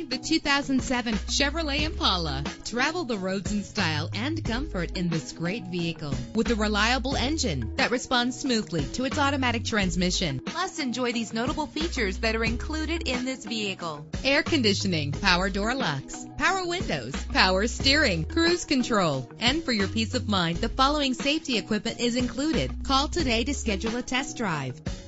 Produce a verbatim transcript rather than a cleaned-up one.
The two thousand seven Chevrolet Impala. Travel the roads in style and comfort in this great vehicle with a reliable engine that responds smoothly to its automatic transmission. Plus, enjoy these notable features that are included in this vehicle: air conditioning, power door locks, power windows, power steering, cruise control. And for your peace of mind, the following safety equipment is included. Call today to schedule a test drive.